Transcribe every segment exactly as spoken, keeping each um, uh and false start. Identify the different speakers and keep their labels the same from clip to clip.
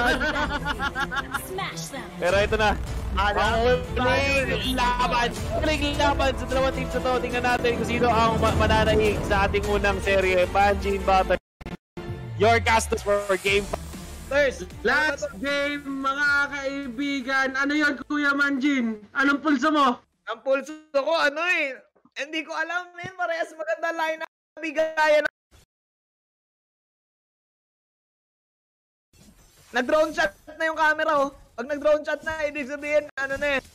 Speaker 1: Pero ito na. Muling laban. Muling laban sa dalawang teams na to. Tingnan natin kung sino ang mananahig sa ating unang serye. Panjin Battle. Your casters for game
Speaker 2: First, last game mga kaibigan. Ano yun, Kuya Manjin? Anong pulso mo?
Speaker 3: Ang pulso ko, ano eh. Hindi ko alam eh. Parehas maganda line up. Bigayan na. Nag-drone shot na yung camera oh. Pag nag-drone shot na, ibig sabihin, ano na eh.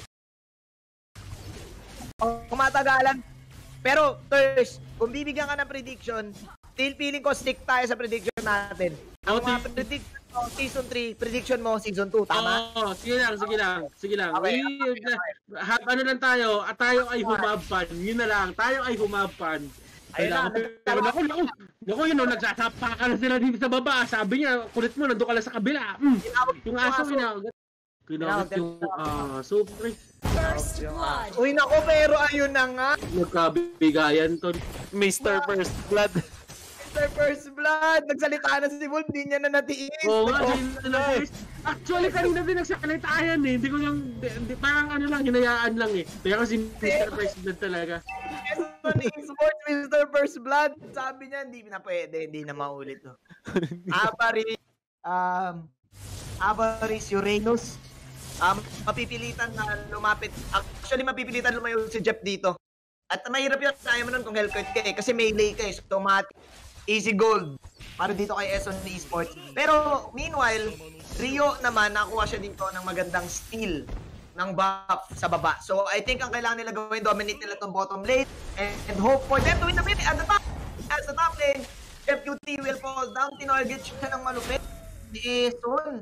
Speaker 3: Kumatagalan. Pero, first, kung bibigyan ka ng prediction, still feeling ko stick tayo sa prediction natin. Ang mga prediction mo, season three, prediction mo, season two, tama?
Speaker 2: Oo, oh, sige lang, sige lang, sige lang.
Speaker 3: Okay,
Speaker 2: We,
Speaker 3: okay, okay.
Speaker 2: Ano lang tayo, at tayo ay humabpan. Yun na lang, tayo ay humabpan. Ayun na, pero naku, naku, naku yun, no, nagsasapakan na sila dito sa baba. Sabi niya, kulit mo, nandun ka lang sa kabila. Mm, yung aso, kinawag. Kinawag yung aso, pre.
Speaker 4: First blood.
Speaker 3: Uy, naku, pero ayun na nga.
Speaker 2: Nagkabigayan to.
Speaker 1: Mister First Blood.
Speaker 3: Mister First Blood. Nagsalita na si Wolf, hindi niya na natiis.
Speaker 2: Oo nga, actually, kanina din nagsalitayan eh. Hindi ko lang, di, parang ano lang, hinayaan lang eh. Pero si Mister First Blood talaga.
Speaker 3: Sports Mister First Blood. Sabi niya, hindi na pwede, hindi na maulit. No? Avaris, um, Avaris Uranus. Um, mapipilitan na lumapit. Actually, mapipilitan lumayo si Jeff dito. At mahirap yun, tayo mo nun kung Hellkite ka eh. Kasi melee ka eh. So, easy gold. Para dito kay Eson Esports. Pero, meanwhile, Rio naman, nakuha siya dito ng magandang steal ng buff sa baba. So, I think ang kailangan nila gawin, dominate nila itong bottom lane and, and hope for them to win the mid at the top. As the top lane, F Q T will fall down. Tinorget siya ng malupit. Di Eson.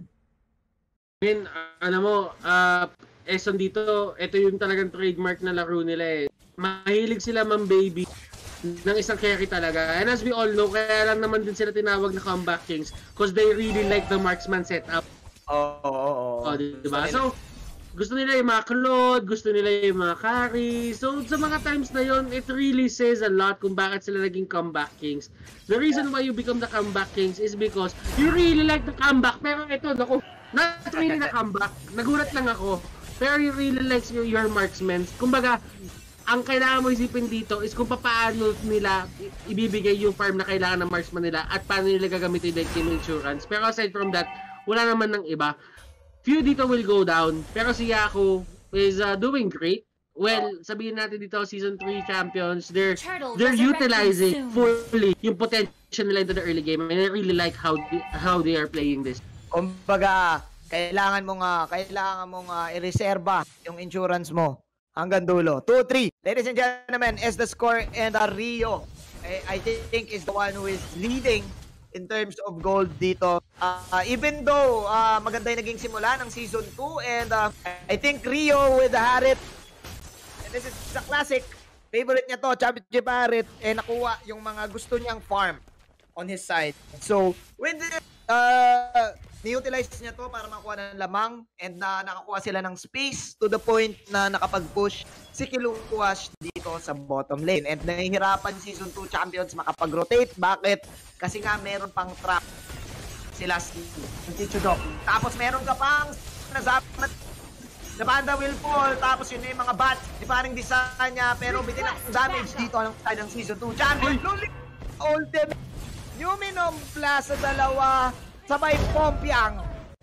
Speaker 2: Min, ano mo, uh, Eson dito, ito yung talagang trademark na laro nila eh. Mahilig sila man-baby ng isang carry talaga. And as we all know, kaya lang naman din sila tinawag na comeback kings because they really like the marksman setup.
Speaker 3: Oo, oo, oo.
Speaker 2: Oh, diba? So, gusto nila yung mga Claude, gusto nila yung mga carry. So, sa mga times na yon, it really says a lot kung bakit sila naging comeback kings. The reason why you become the comeback kings is because you really like the comeback. Pero ito, naku, not really na comeback. Nagulat lang ako. Pero you really like your, your marksmen. Kumbaga, ang kailangan mo isipin dito is kung paano nila ibibigay yung farm na kailangan ng marksman nila at paano nila gagamitin like yung insurance. Pero aside from that, wala naman ng iba. Few dito will go down, pero si Yako is uh, doing great. Well, sabihin natin dito, Season three champions, they're they're utilizing fully yung potential nila into the early game. And I really like how how they are playing this.
Speaker 3: Kumbaga, kailangan mo nga, kailangan mo nga i-reserva yung insurance mo hanggang dulo. two three. Ladies and gentlemen, as the score and uh, Rio, eh, I think is the one who is leading in terms of gold dito. Uh, even though uh, maganda yung naging simula ng Season two and uh, I think Rio with the Harit, and this is a classic, favorite niya to, Championship Harit, eh nakuha yung mga gusto niyang farm on his side. So, with this, uh, ni-utilize niya to para makuha ng lamang and na uh, nakakuha sila ng space to the point na nakapag-push si Kilukuash dito sa bottom lane. And nahihirapan Season two champions makapag-rotate. Bakit? Kasi nga meron pang trap sila si Chichudok. Tapos meron ka pang nasapat na banda will fall. Tapos yun yung mga bats. Di parang design niya. Pero bitin ang damage dito ng side ng Season two champion. Ultimate Numinom plus sa dalawa. Sabay Pompiang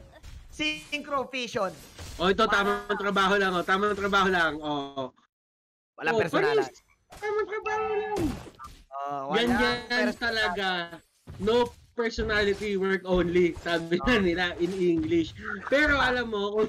Speaker 3: Synchro Vision.
Speaker 2: Oh, ito tamang trabaho lang oh. Tamang trabaho lang. Oh.
Speaker 3: Walang
Speaker 2: oh,
Speaker 3: personalan.
Speaker 2: Tamang trabaho lang.
Speaker 3: Uh,
Speaker 2: yan yan talaga. No personality work only. Sabi na nila in English. Pero alam mo,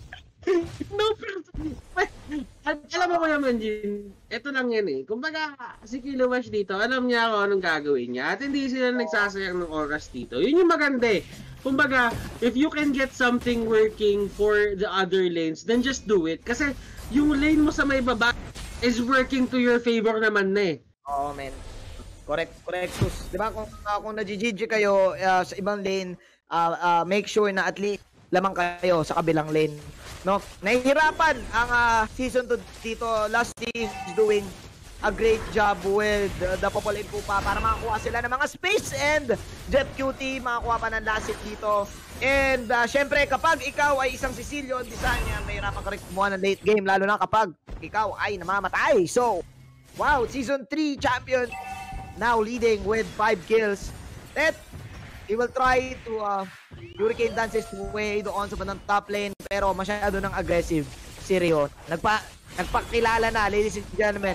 Speaker 2: no personality. Alam mo ko naman, Jin, ito lang yan eh. Kumbaga, si Kiluwash dito, alam niya kung anong gagawin niya. At hindi sila nagsasayang ng oras dito. Yun yung maganda eh. Kumbaga, if you can get something working for the other lanes, then just do it. Kasi yung lane mo sa may baba is working to your favor naman na eh.
Speaker 3: Oo, oh, man. Correct, correct. Diba kung, uh, kung na-G G kayo uh, sa ibang lane, uh, uh, make sure na at least lamang kayo sa kabilang lane. No, nahihirapan ang uh, Season two dito. Last is doing a great job with uh, the Popol Info pa para makakuha sila ng mga space, and Jet Q T makakuha pa ng last hit dito. And uh, syempre kapag ikaw ay isang Cecilio, di sanya mahirapan ka rin kumuha ng late game, lalo na kapag ikaw ay namamatay. So, wow, Season three champion now leading with five kills. That he will try to uh, Hurricane dance his way doon sa bandang top lane, pero masyado ng aggressive si Rio. Nagpa, nagpakilala na, ladies and gentlemen,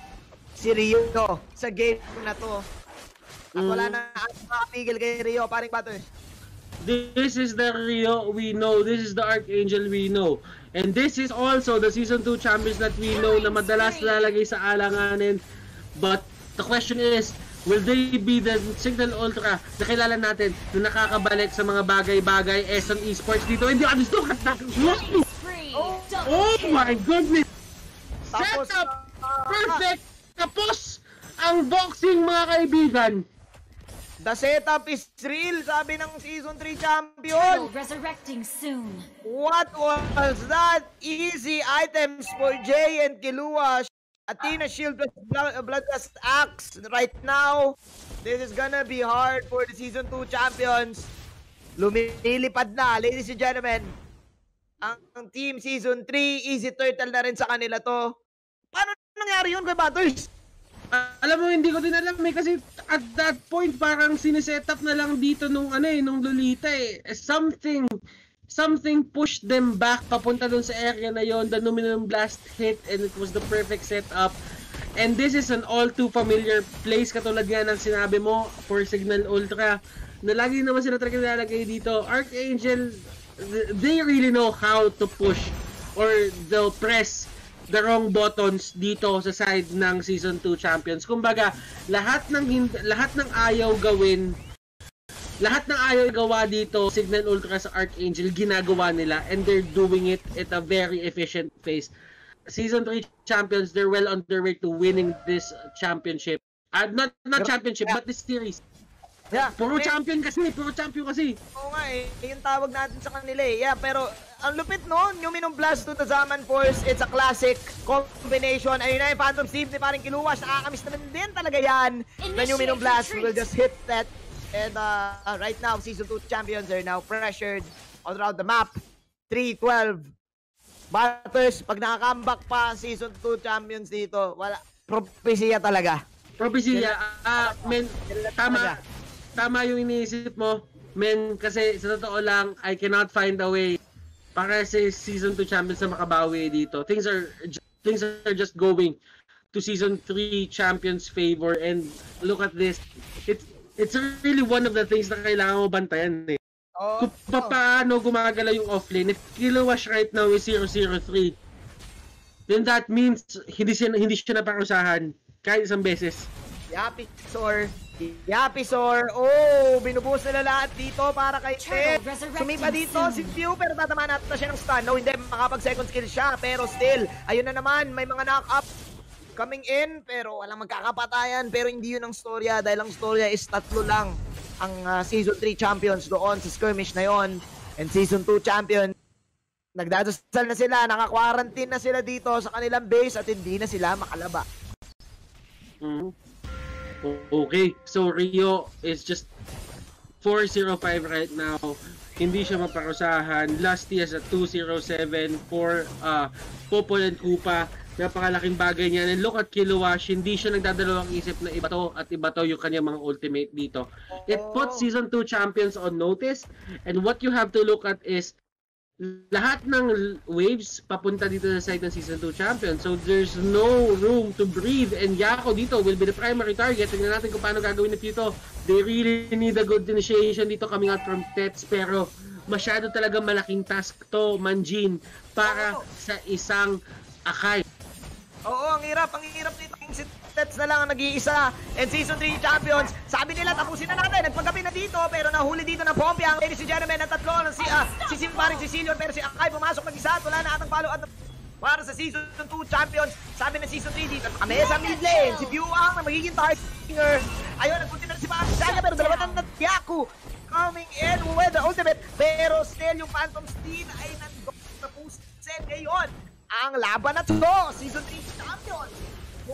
Speaker 3: si Rio sa game na to. At wala na makapigil kay Rio, paring Bato.
Speaker 2: This is the Rio we know. This is the Archangel we know. And this is also the Season two champions that we know na madalas lalagay sa alanganin. But the question is, will they be the Signal Ultra na kilala natin na nakakabalik sa mga bagay-bagay S M Esports dito? Hindi ako gusto ka Oh, oh my goodness!
Speaker 3: Tapos,
Speaker 2: Setup! Perfect! Tapos ang boxing, mga kaibigan!
Speaker 3: The setup is real, sabi ng Season three champion!
Speaker 4: Resurrecting soon.
Speaker 3: What was that? Easy items for Jay and Killua. Athena Shield plus Bloodlust Axe right now. This is gonna be hard for the Season two champions. Lumilipad na, ladies and gentlemen. Ang team Season three, Easy Turtle na rin sa kanila to. Paano nangyari yun kay Battles?
Speaker 2: Uh, alam mo, hindi ko din alam eh, kasi at that point parang siniset-up na lang dito nung ano eh, nung Lolita eh. Something something pushed them back papunta dun sa area na yon. The Numinum Blast hit and it was the perfect setup. And this is an all too familiar place, katulad nga ng sinabi mo for Signal Ultra, na lagi naman sila talaga nilalagay dito. Archangel, they really know how to push or they'll press the wrong buttons dito sa side ng Season two champions. Kumbaga, lahat ng lahat ng ayaw gawin, lahat ng ayaw gawa dito, Signal Ultra sa Archangel, ginagawa nila, and they're doing it at a very efficient pace. Season three champions, they're well on their way to winning this championship. Uh, not not championship, yeah, but this series.
Speaker 3: Yeah.
Speaker 2: Puro
Speaker 3: eh,
Speaker 2: champion kasi, puro champion kasi.
Speaker 3: Oo nga eh, yung tawag natin sa kanila eh. Yeah, pero ang lupit no, Numinum Blast to the Zaman Force, it's a classic combination. Ayun na yung Phantom Steve ni parang Killua, nakakamiss naman din talaga yan. The Numinum Blast will just hit that. And uh, uh, right now, Season two champions are now pressured all around the map. three twelve. Batters, pag nakakambak pa Season two champions dito, wala, propesya talaga.
Speaker 2: Propesya, ah, uh, men, tama, tama yung iniisip mo, men, kasi sa totoo lang, I cannot find a way para sa Season two champions na makabawi dito. Things are, things are just going to Season three champions favor, and look at this. It's, it's really one of the things na kailangan mo bantayan eh.
Speaker 3: Oh,
Speaker 2: kung paano gumagala yung offlane, if Kilowash right now is zero zero three, then that means hindi siya, hindi siya naparusahan kahit isang beses.
Speaker 3: Yapisor, Yapisor, oh, binubuhos nila lahat dito para kay Ted. Sumipa dito si Pew, pero tatamaan natin na siya ng stun. No, hindi, makapag second skill siya, pero still, ayun na naman, may mga knock-up coming in, pero walang magkakapatayan, pero hindi yun ang storya, dahil ang storya is tatlo lang ang uh, Season three champions doon sa skirmish na yon, and Season two champion nagdadasal na sila, naka-quarantine na sila dito sa kanilang base at hindi na sila makalaba.
Speaker 2: Mm-hmm. Okay, so Rio is just four oh five right now. Hindi siya maparusahan. Lusty is at two oh seven for uh, Popol and Koopa. Napakalaking bagay niya. And look at Kilowash, hindi siya nagdadalawang isip na iba to at iba to yung kanyang mga ultimate dito. It puts Season two champions on notice, and what you have to look at is lahat ng waves papunta dito sa side ng Season two champions. So there's no room to breathe, and Yako dito will be the primary target. Tingnan natin kung paano gagawin nito. They really need a good initiation dito coming out from Tets, pero masyado talaga malaking task to, Manjin, para sa isang Akai.
Speaker 3: Oo, ang hirap, ang hirap nito. Si Tets na lang ang nag-iisa. And Season three champions, sabi nila tapusin na natin. Nagpagabi na dito, pero nahuli dito ng Pompey. Ang ladies and gentlemen, ang tatlo ng si, uh, si Sim paring si Cecilio, pero si Akai pumasok mag-isa at wala na atang follow at para sa Season two champions. Sabi ng Season three dito, kami sa mid lane. Si Buang na magiging targeter. Ayun, nagpunti na si Parang Saga, pero dalawa na Yaku coming in with the ultimate. Pero still, yung Phantom Steed ay nandun. Tapusin ngayon ang laban na to, Season three champion.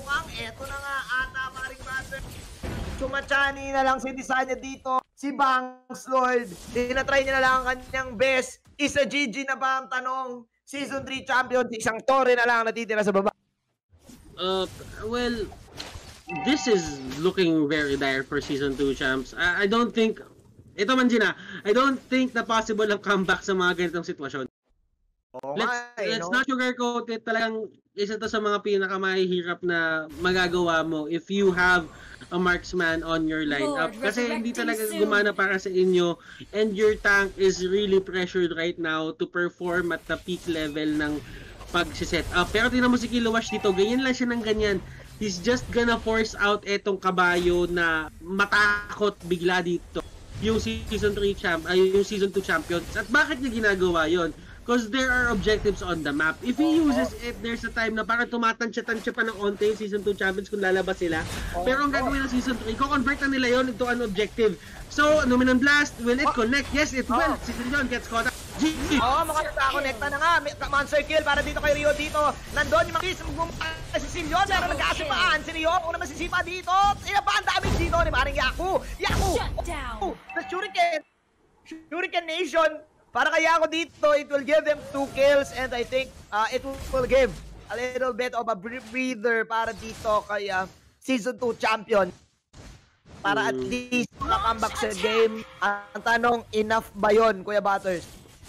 Speaker 3: mukhang eto na nga ata paring Butter. Chumachani na lang si Desanya dito. Si Bangs Lord. Tinatry niya na lang ang kanyang best. Isa G G na ba ang tanong? Season three champion, isang Torre na lang natitira sa baba.
Speaker 2: Uh, well, this is looking very dire for Season two champs. I, I don't think, ito man Gina, I don't think na possible ang comeback sa mga ganitong sitwasyon.
Speaker 3: Oh,
Speaker 2: let's
Speaker 3: my,
Speaker 2: let's
Speaker 3: no?
Speaker 2: not sugarcoat it. Talagang isa to sa mga pinakamahihirap na magagawa mo if you have a marksman on your lineup. Kasi hindi talaga gumana para sa inyo and your tank is really pressured right now to perform at the peak level ng pag-set up. Pero tingnan mo si Kilowash dito, ganyan lang siya ng ganyan. He's just gonna force out etong kabayo na matakot bigla dito. Yung Season three champ, ay yung Season two champions. At bakit niya ginagawa yon? Because there are objectives on the map. If he uses it, there's a time na parang tumatansya-tansya pa ng onte yung Season two champions kung lalabas sila. Pero ang gagawin ng Season three, ko-convert na nila yon into an objective. So, Numinous Blast, will it connect? Yes, it will. Si Silion gets caught up. G G!
Speaker 3: Oo, oh, makakita-connecta na nga. Monster kill para dito kay Rio dito. Nandun yung mga kiss, magmumukha si Silion. Pero nagkasipaan si Rio. Una masisipa dito. Ina pa ang damage dito ni Maring Yaku. Yaku! Oh, the Shuriken. Shuriken Nation. Para kaya ako dito, it will give them two kills and I think uh, it will give a little bit of a breather para dito kay uh, Season two champion. Para at least maka-comeback sa game. Ang tanong, enough ba yun, Kuya Butters?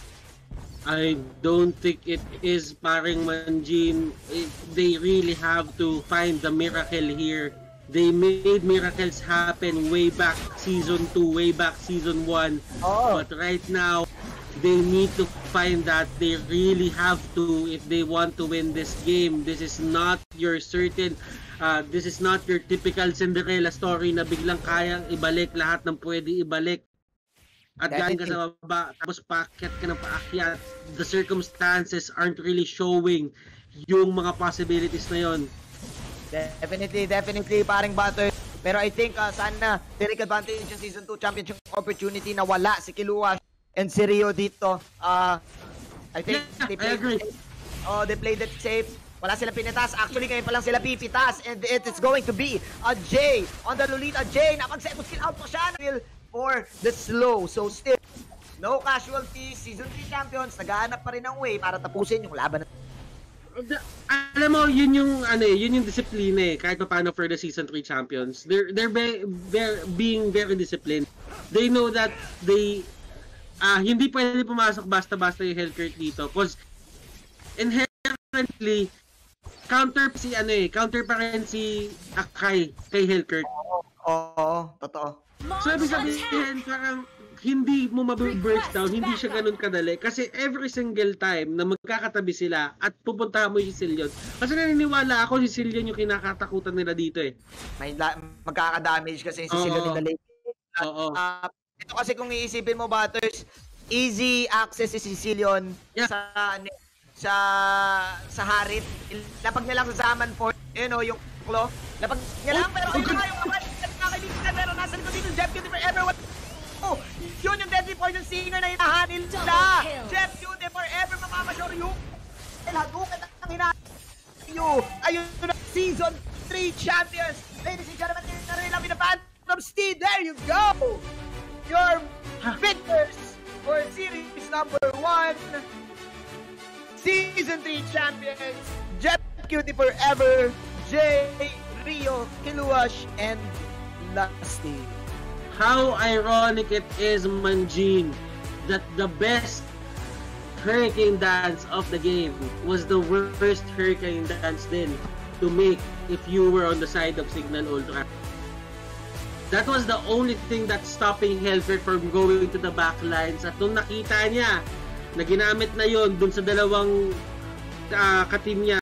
Speaker 2: I don't think it is, paring Manjin. They really have to find the miracle here. They made miracles happen way back Season two, way back Season one.
Speaker 3: Oh.
Speaker 2: But right now, they need to find that. They really have to if they want to win this game. This is not your certain, uh, this is not your typical Cinderella story na biglang kayang ibalik lahat ng pwede ibalik. At galing ka sa baba, tapos paakyat ka ng paakyat. The circumstances aren't really showing yung mga possibilities na yon.
Speaker 3: Definitely, definitely, paring Butter. Pero I think uh, sana take advantage yung Season two championship opportunity na wala si Kiluwash and si Rio dito. Uh, I think
Speaker 2: yeah,
Speaker 3: they played it safe. Oh, they played it safe. Wala sila pinitas. Actually, ngayon pa lang sila pipitas. And it is going to be a J on the Lolita J. Napag-second skill out pa siya for the slow. So still, no casualties. Season three champions, naghahanap pa rin ng way para tapusin yung laban.
Speaker 2: Alam mo, yun yung ano eh, yun yung disiplina eh, kahit pa paano for the Season three champions. They're they're, be, they're being very disciplined. They know that they ah uh, hindi pwede pumasok basta-basta yung Hellcurt dito because inherently counter si ano eh, counter pa rin si Akai kay Hellcurt.
Speaker 3: Oo, oo, totoo.
Speaker 2: So ibig sabihin parang hindi mo mabu-burst down, hindi siya ganun kadali. Kasi every single time na magkakatabi sila at pupuntahan mo yung Silion. Kasi naniniwala ako si Silion yung kinakatakutan nila dito eh.
Speaker 3: May magkaka-damage kasi si Silion in the late.
Speaker 2: Oo.
Speaker 3: Uh, ito kasi kung iisipin mo, Butters, easy access si Silion yeah. sa sa sa Harit. Lapag niya lang sa Zaman Fort. Yun o, yung Claw. Lapag niya lang, pero ayun nga yung mga kaibigan. Pero nasa likod dito, Jeff Cutie for everyone. Oh, yun yung deadly poison singer na hinahanil nila. Jeff Cutie forever mamamasure yung Hadukan ang hinahanil. Ayun na, Season three champions. Ladies and gentlemen, narilang in the Phantom Steed. There you go. Your victors for series number one. Season three champions. Jeff Cutie forever. Jay, Rio, Kiluwash, and Lusty.
Speaker 2: How ironic it is, Manjin, that the best hurricane dance of the game was the worst hurricane dance din to make if you were on the side of Signal Ultra. That was the only thing that's stopping Hellcurt from going to the backlines. At nung nakita niya na ginamit na yon dun sa dalawang uh, katim niya,